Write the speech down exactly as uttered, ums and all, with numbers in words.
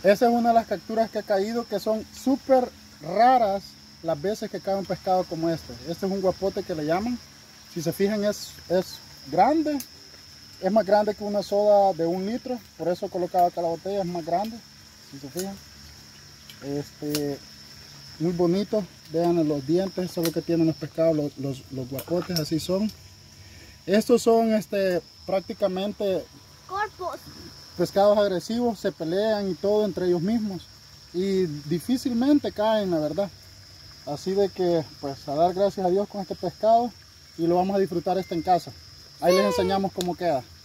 Esa es una de las capturas que ha caído, que son súper raras las veces que cae un pescado como este. Este es un guapote que le llaman. Si se fijan, es, es grande. Es más grande que una soda de un litro. Por eso he colocado acá la botella, es más grande. Si se fijan. Este, muy bonito. Vean los dientes, eso es lo que tienen los pescados, los, los, los guapotes, así son. Estos son este, prácticamente Corpos. pescados agresivos, se pelean y todo entre ellos mismos. Y difícilmente caen, la verdad. Así de que, pues, a dar gracias a Dios con este pescado y lo vamos a disfrutar este en casa. Ahí les enseñamos cómo queda.